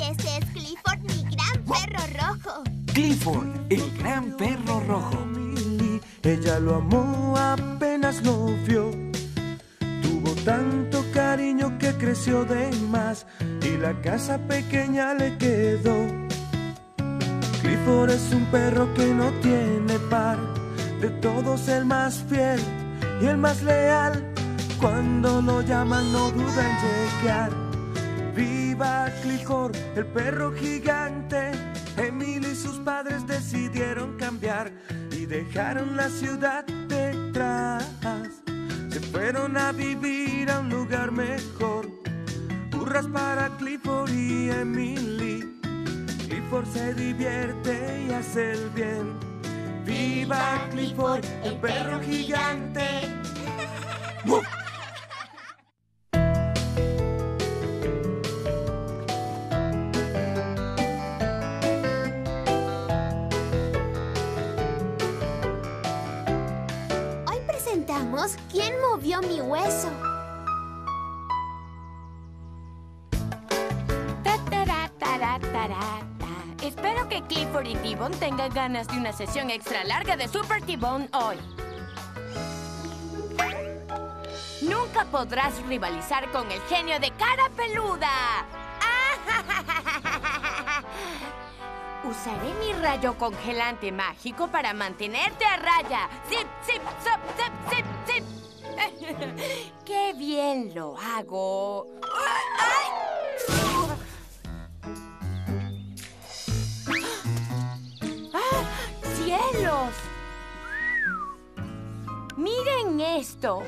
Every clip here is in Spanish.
Ese es Clifford, mi gran perro rojo. Clifford, el gran perro rojo. Ella lo amó apenas lo vio. Tuvo tanto cariño que creció de más y la casa pequeña le quedó. Clifford es un perro que no tiene par, de todos el más fiel y el más leal. Cuando lo llaman no duda en llegar. ¡Viva Clifford, el perro gigante! Emily y sus padres decidieron cambiar y dejaron la ciudad detrás. Se fueron a vivir a un lugar mejor. Hurras para Clifford y Emily. Clifford se divierte y hace el bien. ¡Viva Clifford, el perro gigante! ¿Quién movió mi hueso? Espero que Clifford y T-Bone tengan ganas de una sesión extra larga de Super T-Bone hoy. Nunca podrás rivalizar con el genio de cara peluda. Usaré mi rayo congelante mágico para mantenerte a raya. ¡Zip, zip, zop, zip, zip, zip! ¡Qué bien lo hago! ¡Ah! ¡Cielos! ¡Miren esto!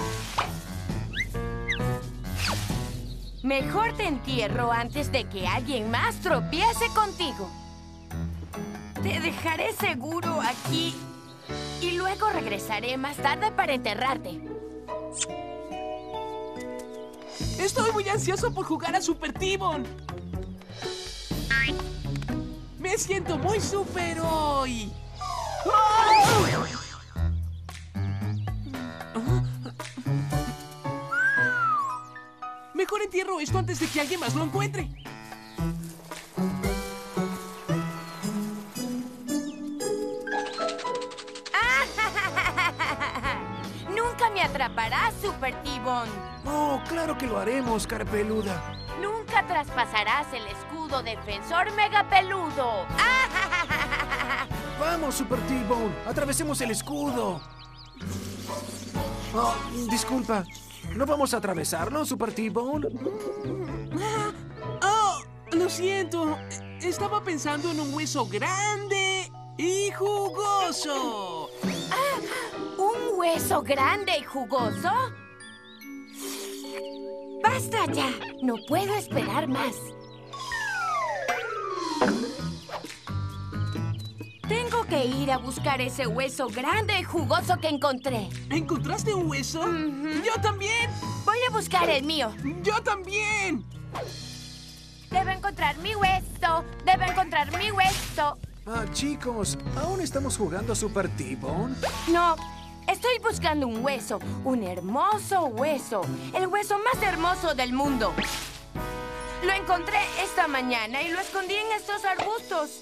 Mejor te entierro antes de que alguien más tropiece contigo. Te dejaré seguro aquí y luego regresaré más tarde para enterrarte. Estoy muy ansioso por jugar a Super T-Bone. Me siento muy super hoy. Mejor entierro esto antes de que alguien más lo encuentre. Nunca me atraparás, Super T-Bone. Oh, claro que lo haremos, cara peluda. Nunca traspasarás el escudo defensor mega peludo. Vamos, Super T-Bone, atravesemos el escudo. Oh, disculpa, ¿no vamos a atravesarlo, Super T-Bone? Oh, lo siento. Estaba pensando en un hueso grande y jugoso. ¿Un hueso grande y jugoso? ¡Basta ya! No puedo esperar más. Tengo que ir a buscar ese hueso grande y jugoso que encontré. ¿Encontraste un hueso? ¡Yo también! Voy a buscar el mío. ¡Yo también! Debo encontrar mi hueso. Debo encontrar mi hueso. Ah, chicos, ¿aún estamos jugando a Super T-Bone? No, estoy buscando un hueso. Un hermoso hueso. El hueso más hermoso del mundo. Lo encontré esta mañana y lo escondí en estos arbustos.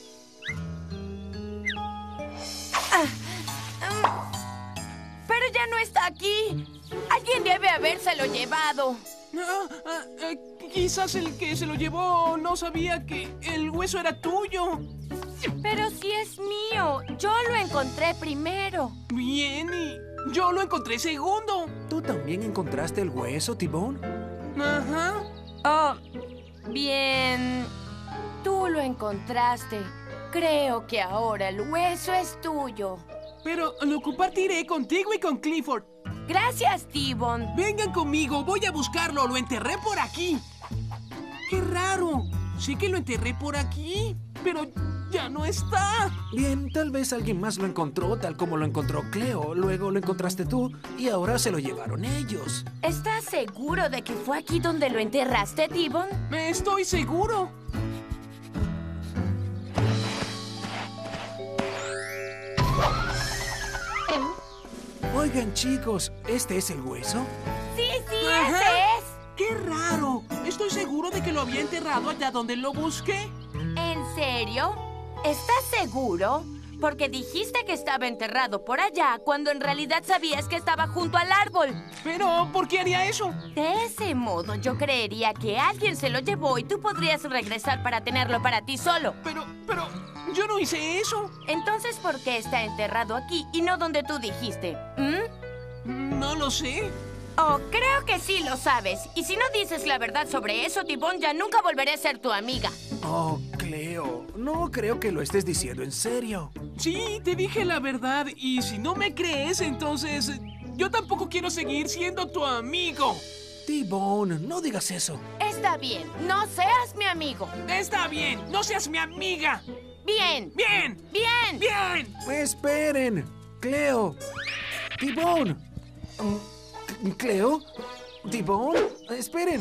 Pero ya no está aquí. Alguien debe habérselo llevado. Quizás el que se lo llevó no sabía que el hueso era tuyo. Pero si es mío. Yo lo encontré primero. Bien, y yo lo encontré segundo. ¿Tú también encontraste el hueso, T-Bone? Ajá. Oh, bien. Tú lo encontraste. Creo que ahora el hueso es tuyo. Pero lo compartiré contigo y con Clifford. Gracias, T-Bone. Vengan conmigo, voy a buscarlo. Lo enterré por aquí. ¡Qué raro! Sí que lo enterré por aquí, pero ya no está. Bien, tal vez alguien más lo encontró, tal como lo encontró Cleo. Luego lo encontraste tú y ahora se lo llevaron ellos. ¿Estás seguro de que fue aquí donde lo enterraste, T-Bone? Estoy seguro. Oigan, chicos, ¿este es el hueso? Sí, Ajá. ese es. ¡Qué raro! Estoy estoy seguro de que lo había enterrado allá donde lo busqué. ¿En serio? ¿Estás seguro? Porque dijiste que estaba enterrado por allá cuando en realidad sabías que estaba junto al árbol. Pero, ¿por qué haría eso? De ese modo, yo creería que alguien se lo llevó y tú podrías regresar para tenerlo para ti solo. Pero, yo no hice eso. Entonces, ¿por qué está enterrado aquí y no donde tú dijiste? No lo sé. Oh, creo que sí lo sabes. Y si no dices la verdad sobre eso, T-Bone, ya nunca volveré a ser tu amiga. Oh, Cleo, no creo que lo estés diciendo en serio. Sí, te dije la verdad. Y si no me crees, entonces yo tampoco quiero seguir siendo tu amigo. T-Bone, no digas eso. Está bien, no seas mi amigo. Está bien, no seas mi amiga. Bien. Bien. Bien. Bien. Esperen, Cleo. T-Bone. Cleo. T-Bone. Esperen.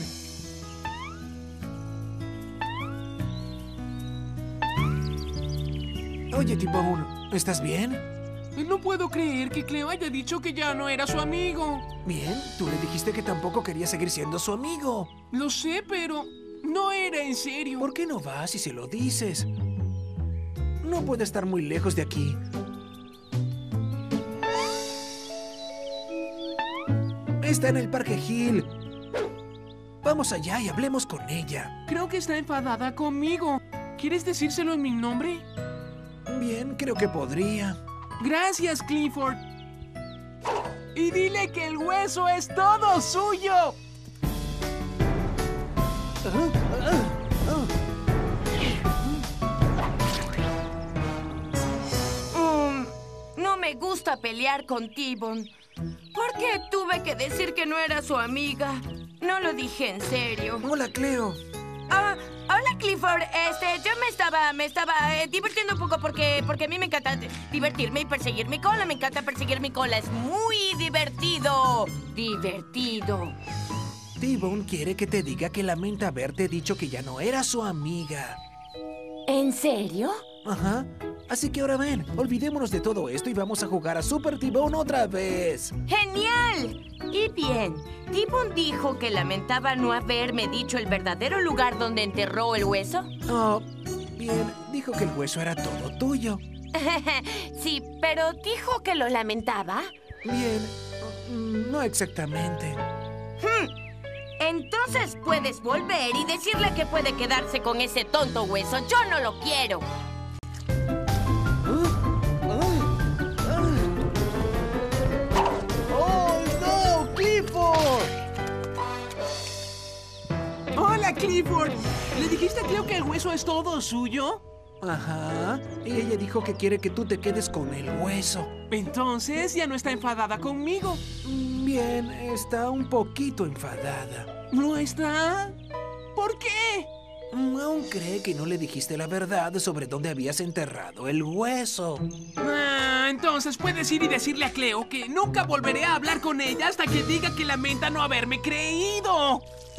Oye, T-Bone, ¿estás bien? No puedo creer que Cleo haya dicho que ya no era su amigo. Bien, tú le dijiste que tampoco quería seguir siendo su amigo. Lo sé, pero no era en serio. ¿Por qué no vas y se lo dices? No puede estar muy lejos de aquí. Está en el Parque Hill. Vamos allá y hablemos con ella. Creo que está enfadada conmigo. ¿Quieres decírselo en mi nombre? Bien, creo que podría. Gracias, Clifford. Y dile que el hueso es todo suyo. No me gusta pelear con T-Bone. ¿Por qué tuve que decir que no era su amiga? No lo dije en serio. Hola, Cleo. Hola, Clifford. Yo me estaba divirtiendo un poco porque a mí me encanta divertirme y perseguir mi cola. Me encanta perseguir mi cola. Es muy divertido. Divertido. T-Bone quiere que te diga que lamenta haberte dicho que ya no era su amiga. ¿En serio? Ajá. Así que ahora ven, olvidémonos de todo esto y vamos a jugar a Super T-Bone otra vez. ¡Genial! Y bien, T-Bone dijo que lamentaba no haberme dicho el verdadero lugar donde enterró el hueso. Oh, bien, dijo que el hueso era todo tuyo. Sí, pero dijo que lo lamentaba. Bien, no exactamente. Entonces puedes volver y decirle que puede quedarse con ese tonto hueso. Yo no lo quiero. ¡Oh, no! ¡Clifford! Hola, Clifford. ¿Le dijiste a Cleo que el hueso es todo suyo? Ajá. Y ella dijo que quiere que tú te quedes con el hueso. Entonces ya no está enfadada conmigo. Bien, está un poquito enfadada. ¿No está? ¿Por qué? Aún cree que no le dijiste la verdad sobre dónde habías enterrado el hueso. Entonces puedes ir y decirle a Cleo que nunca volveré a hablar con ella hasta que diga que lamenta no haberme creído.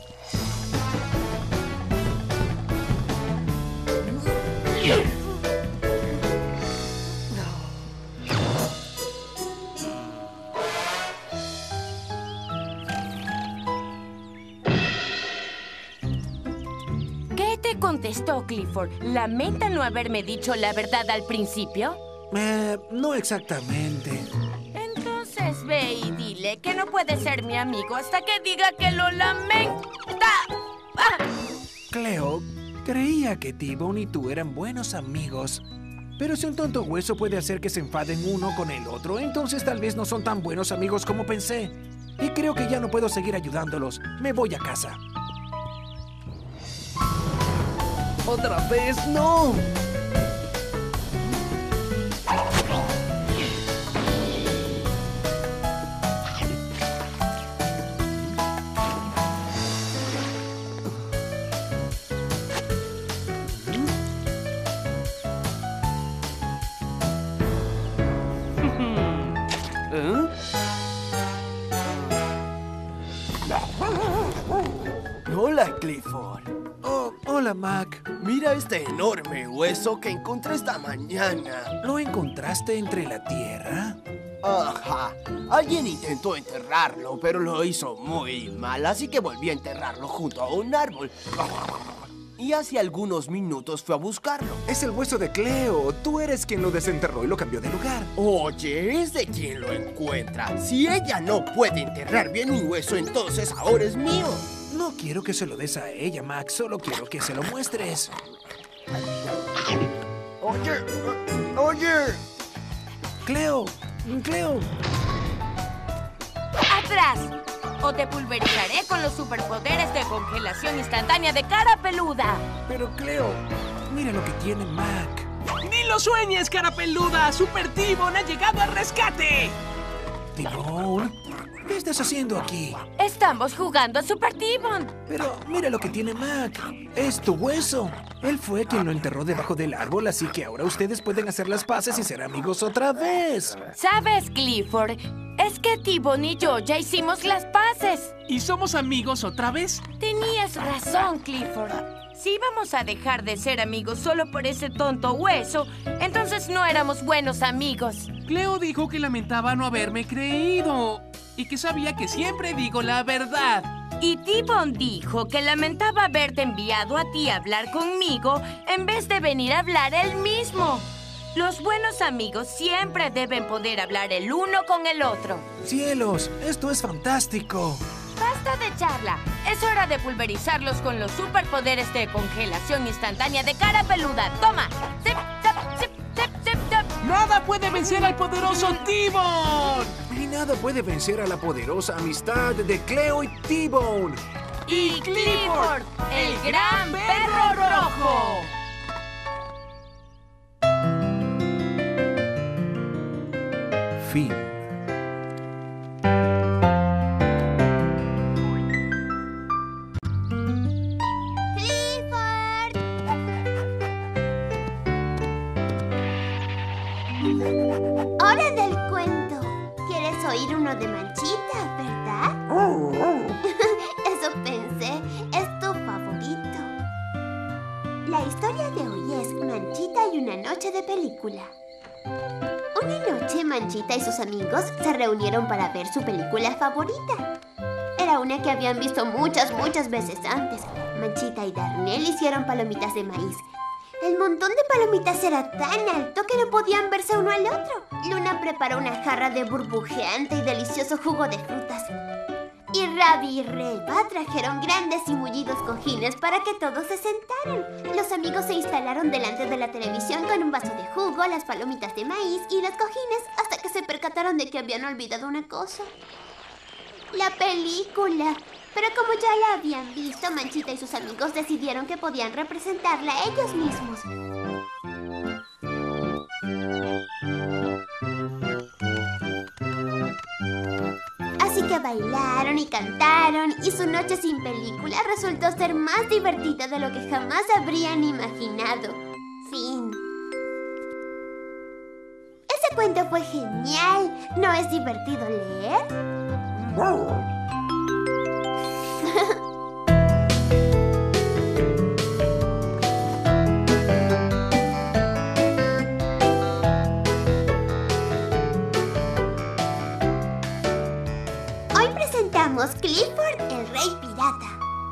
¿Qué te contestó, Clifford? ¿Lamenta no haberme dicho la verdad al principio? No exactamente. Entonces ve y dile que no puede ser mi amigo hasta que diga que lo lamenta. Cleo, creía que T-Bone y tú eran buenos amigos. Pero si un tonto hueso puede hacer que se enfaden uno con el otro, entonces tal vez no son tan buenos amigos como pensé. Y creo que ya no puedo seguir ayudándolos. Me voy a casa. ¡Otra vez no! Hola, Clifford. Oh, hola, Mac. Mira este enorme hueso que encontré esta mañana. ¿Lo encontraste entre la tierra? Ajá. Alguien intentó enterrarlo, pero lo hizo muy mal, así que volví a enterrarlo junto a un árbol. Y hace algunos minutos fue a buscarlo. Es el hueso de Cleo. Tú eres quien lo desenterró y lo cambió de lugar. Oye, es de quien lo encuentra. Si ella no puede enterrar bien un hueso, entonces ahora es mío. No quiero que se lo des a ella, Max. Solo quiero que se lo muestres. Oye. Cleo. Cleo. ¡Atrás! O te pulverizaré con los superpoderes de congelación instantánea de Cara Peluda. Pero Cleo, mira lo que tiene Mac. ¡Ni lo sueñes, cara peluda! ¡Super T-Bone ha llegado al rescate! T-Bone, ¿qué estás haciendo aquí? Estamos jugando a Super T-Bone. Pero mira lo que tiene Mac. Es tu hueso. Él fue quien lo enterró debajo del árbol, así que ahora ustedes pueden hacer las paces y ser amigos otra vez. ¿Sabes, Clifford? Es que T-Bone y yo ya hicimos las paces. ¿Y somos amigos otra vez? Tenías razón, Clifford. Si íbamos a dejar de ser amigos solo por ese tonto hueso, entonces no éramos buenos amigos. Cleo dijo que lamentaba no haberme creído y que sabía que siempre digo la verdad. Y T-Bone dijo que lamentaba haberte enviado a ti a hablar conmigo en vez de venir a hablar él mismo. Los buenos amigos siempre deben poder hablar el uno con el otro. ¡Cielos! ¡Esto es fantástico! ¡Basta de charla! Es hora de pulverizarlos con los superpoderes de congelación instantánea de Cara Peluda. ¡Toma! ¡Zip, zap, zip, zip, zip, zip! ¡Nada puede vencer al poderoso T-Bone! Y nada puede vencer a la poderosa amistad de Cleo y T-Bone. ¡Y Clifford, el gran perro rojo! Fin. ¡Clifford! Hora del cuento. ¿Quieres oír uno de Manchita, verdad? Eso pensé. Es tu favorito. La historia de hoy es Manchita y una noche de película. Una noche, Manchita y sus amigos se reunieron para ver su película favorita. Era una que habían visto muchas veces antes. Manchita y Darnell hicieron palomitas de maíz. El montón de palomitas era tan alto que no podían verse uno al otro. Luna preparó una jarra de burbujeante y delicioso jugo de frutas. Y Ravi y Reba trajeron grandes y mullidos cojines para que todos se sentaran. Los amigos se instalaron delante de la televisión con un vaso de jugo, las palomitas de maíz y los cojines hasta que se percataron de que habían olvidado una cosa. La película. Pero como ya la habían visto, Manchita y sus amigos decidieron que podían representarla ellos mismos. Así que bailaron y cantaron, y su noche sin película resultó ser más divertida de lo que jamás habrían imaginado. Fin. Ese cuento fue genial. ¿No es divertido leer? Hoy presentamos Clifford, el Rey Pirata.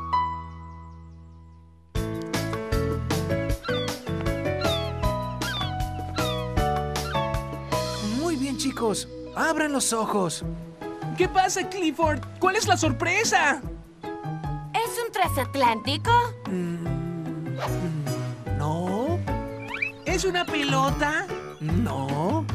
Muy bien, chicos. Abran los ojos. ¿Qué pasa, Clifford? ¿Cuál es la sorpresa? ¿Es un transatlántico? No. ¿Es una pelota? No.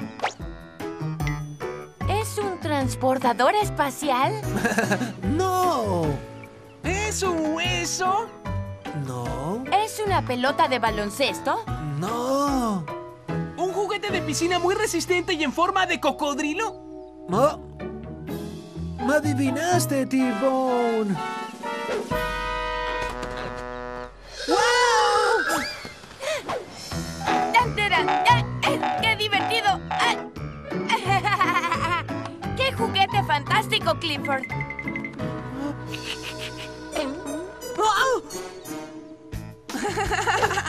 ¿Es un transbordador espacial? No. ¿Es un hueso? No. ¿Es una pelota de baloncesto? No. ¿Un juguete de piscina muy resistente y en forma de cocodrilo? Oh. ¡Me adivinaste, T-Bone! ¡Wow! ¡Qué divertido! ¡Qué juguete fantástico, Clifford!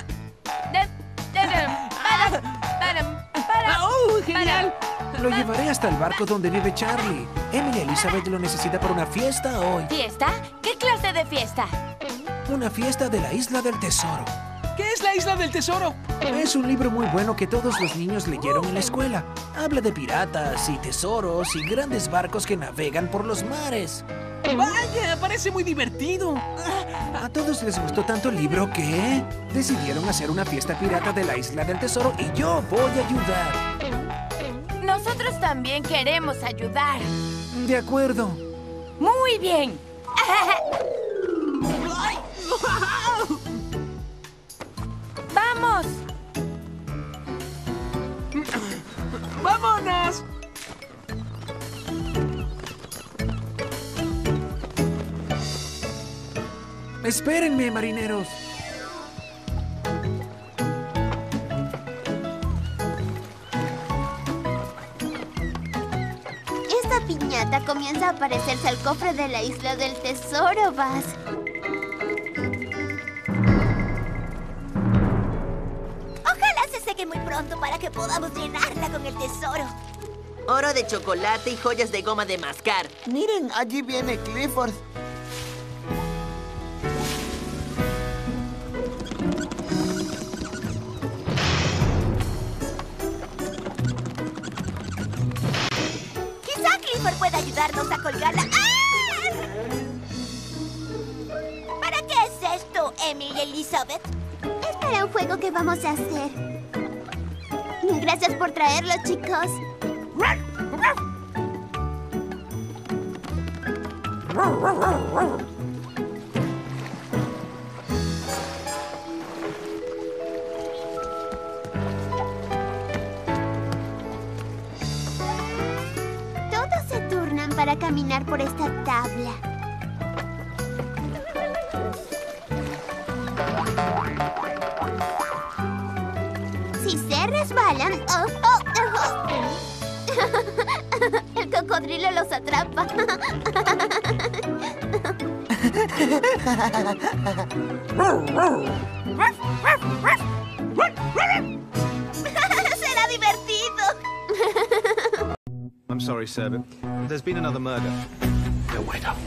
¡Genial! Lo llevaré a hasta el barco donde vive Charlie. Emily Elizabeth lo necesita para una fiesta hoy. ¿Fiesta? ¿Qué clase de fiesta? Una fiesta de la Isla del Tesoro. ¿Qué es la Isla del Tesoro? Es un libro muy bueno que todos los niños leyeron en la escuela. Habla de piratas y tesoros y grandes barcos que navegan por los mares. Vaya, parece muy divertido. A todos les gustó tanto el libro que decidieron hacer una fiesta pirata de la Isla del Tesoro y yo voy a ayudar. Nosotros también queremos ayudar. De acuerdo. Muy bien. ¡Vamos! ¡Vámonos! Espérenme, marineros. Esta piñata comienza a parecerse al cofre de la Isla del Tesoro, Buzz. Ojalá se seque muy pronto para que podamos llenarla con el tesoro. Oro de chocolate y joyas de goma de mascar. Miren, allí viene Clifford. Quizá Clifford pueda ayudarnos a colgarla. ¡Ah! ¿Para qué es esto, Emily Elizabeth? Es para un juego que vamos a hacer. Gracias por traerlo, chicos. Todos se turnan para caminar por esta tabla. Si se resbalan... El cocodrilo los atrapa. ¡Será divertido! I'm sorry, sir, but there's been another murder. No, wait up.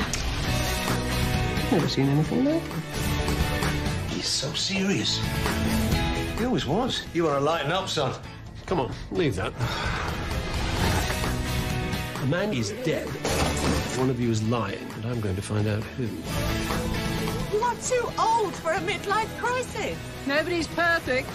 Never seen anything like him. He's so serious. He always was. You want to lighten up, son? Come on, leave that. The man is dead. One of you is lying, and I'm going to find out who. You are too old for a midlife crisis. Nobody's perfect.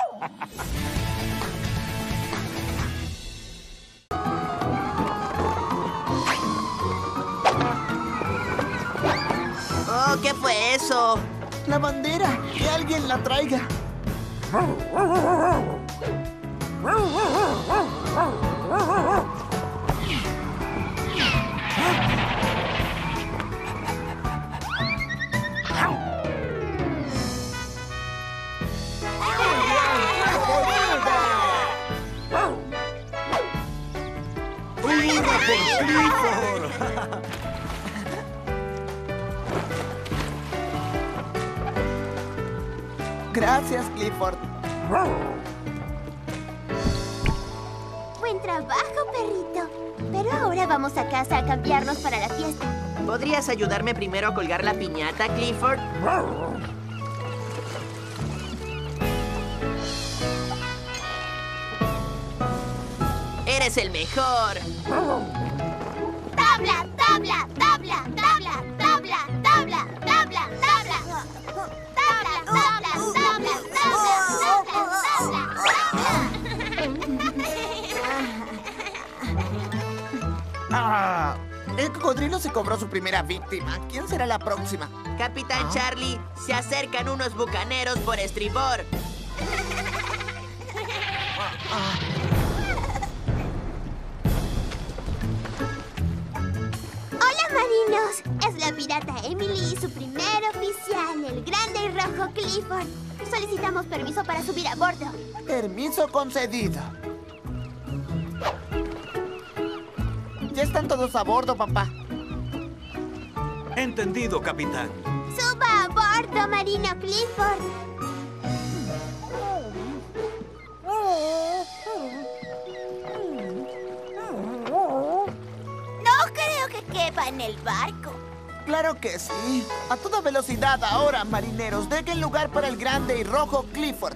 Oh, ¿qué fue eso? La bandera. Que alguien la traiga. Gracias, Clifford. Buen trabajo, perrito. Pero ahora vamos a casa a cambiarnos para la fiesta. ¿Podrías ayudarme primero a colgar la piñata, Clifford? ¡Eres el mejor! ¡Tabla, tabla, tabla, tabla, tabla, tabla, tabla, tabla! ¡Tabla, tabla, tabla, Ah, el cocodrilo se cobró su primera víctima. ¿Quién será la próxima? Capitán Charlie, se acercan unos bucaneros por estribor. ¡Hola, marinos! Es la pirata Emily y su primer oficial, el grande y rojo Clifford. Solicitamos permiso para subir a bordo. Permiso concedido. Ya están todos a bordo, papá. Entendido, capitán. ¡Suba a bordo, marino Clifford! en el barco. Claro que sí. A toda velocidad ahora, marineros. Dejen lugar para el grande y rojo Clifford.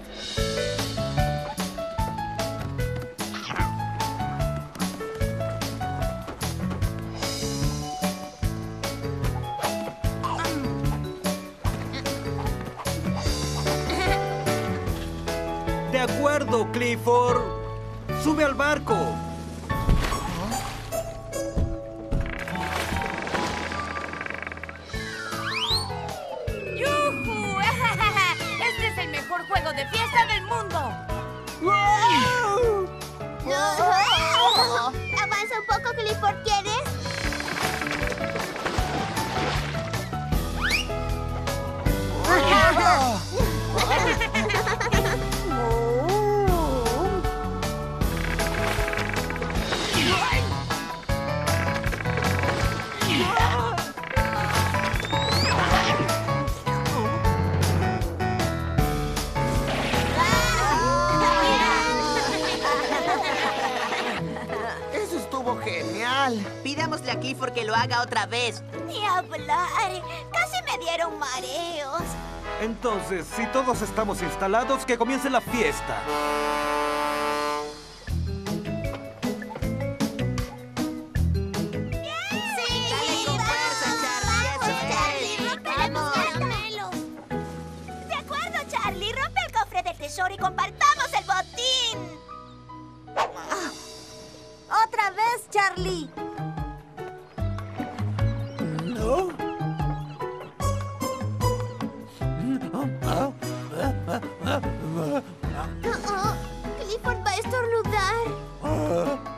De acuerdo, Clifford. Sube al barco. ¡Yujú! ¡Este es el mejor juego de fiesta del mundo! ¡No! Avanza un poco, Clifford, ¿quieres? Eso estuvo genial. Pidámosle a Clifford que lo haga otra vez. Ni hablar. Casi me dieron mareos. Entonces, si todos estamos instalados, que comience la fiesta. De acuerdo, Charlie. Rompe el cofre del tesoro y compartamos el botín. Otra vez, Charlie. No. Clifford va a estornudar.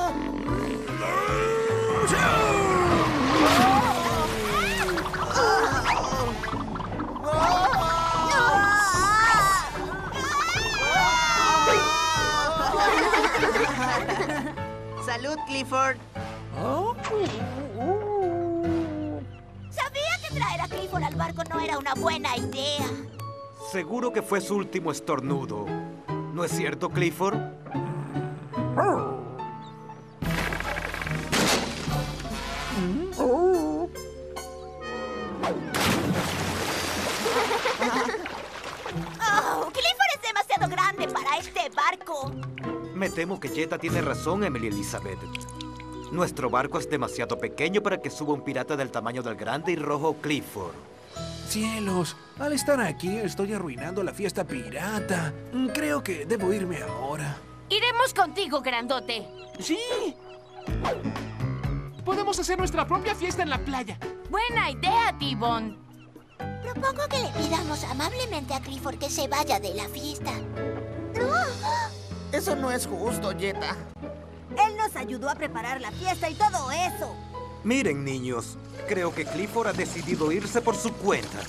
Salud, Clifford. Sabía que traer a Clifford al barco no era una buena idea. Seguro que fue su último estornudo. ¿No es cierto, Clifford? Oh, Clifford es demasiado grande para este barco. Me temo que Jetta tiene razón, Emily Elizabeth. Nuestro barco es demasiado pequeño para que suba un pirata del tamaño del grande y rojo Clifford. ¡Cielos! Al estar aquí estoy arruinando la fiesta pirata. Creo que debo irme ahora. Iremos contigo, grandote. ¡Sí! Podemos hacer nuestra propia fiesta en la playa. Buena idea, T-Bone. Propongo que le pidamos amablemente a Clifford que se vaya de la fiesta. Eso no es justo, Jetta. Él nos ayudó a preparar la fiesta y todo eso. Miren, niños, creo que Clifford ha decidido irse por su cuenta.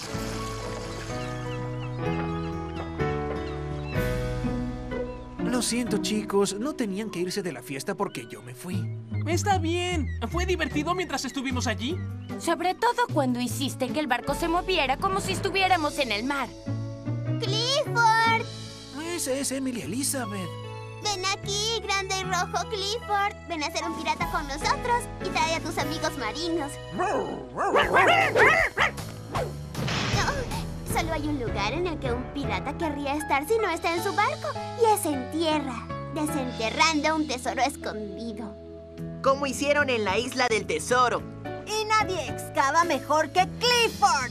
Lo siento, chicos. No tenían que irse de la fiesta porque yo me fui. Está bien. ¿Fue divertido mientras estuvimos allí? Sobre todo cuando hiciste que el barco se moviera como si estuviéramos en el mar. ¡Clifford! Esa es Emily Elizabeth. Ven aquí, grande y rojo Clifford. Ven a ser un pirata con nosotros y trae a tus amigos marinos. No, solo hay un lugar en el que un pirata querría estar si no está en su barco, y es en tierra, desenterrando un tesoro escondido. Como hicieron en la isla del tesoro. Y nadie excava mejor que Clifford.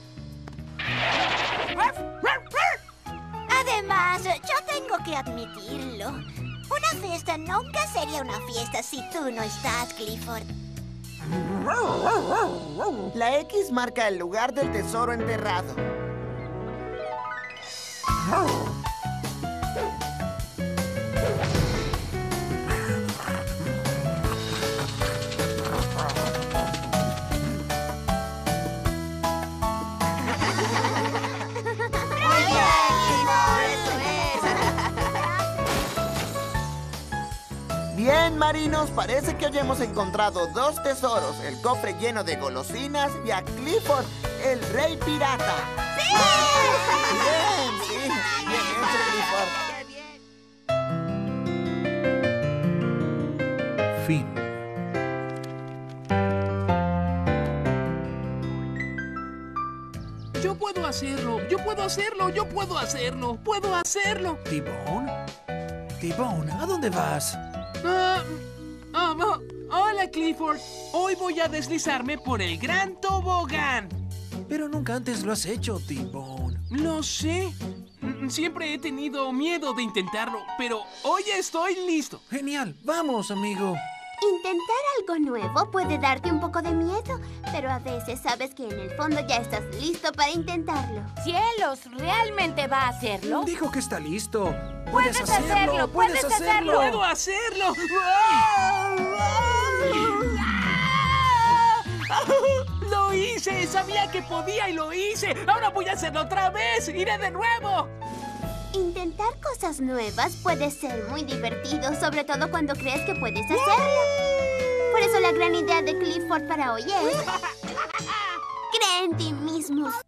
Además, yo tengo que admitirlo. Una fiesta nunca sería una fiesta si tú no estás, Clifford. La X marca el lugar del tesoro enterrado. Bien, marinos, parece que hoy hemos encontrado dos tesoros, el cofre lleno de golosinas y a Clifford, el rey pirata. ¡Sí! Bien, sí. Bien hecho, Clifford. Fin. Yo puedo hacerlo. Yo puedo hacerlo. Yo puedo hacerlo. ¡Puedo hacerlo! ¿T-Bone? T-Bone, ¿a dónde vas? Hola, Clifford. Hoy voy a deslizarme por el gran tobogán. Pero nunca antes lo has hecho, T-Bone. Lo sé. Siempre he tenido miedo de intentarlo, pero hoy estoy listo. Genial. Vamos, amigo. Intentar algo nuevo puede darte un poco de miedo, pero a veces sabes que en el fondo ya estás listo para intentarlo. ¡Cielos! ¿Realmente va a hacerlo? Dijo que está listo. ¡Puedes hacerlo! ¡Puedes hacerlo! ¡Puedo hacerlo! ¡Lo hice! ¡Sabía que podía y lo hice! ¡Ahora voy a hacerlo otra vez! ¡Iré de nuevo! Intentar cosas nuevas puede ser muy divertido, sobre todo cuando crees que puedes hacerlo. Por eso la gran idea de Clifford para hoy es... ¡Cree en ti mismos!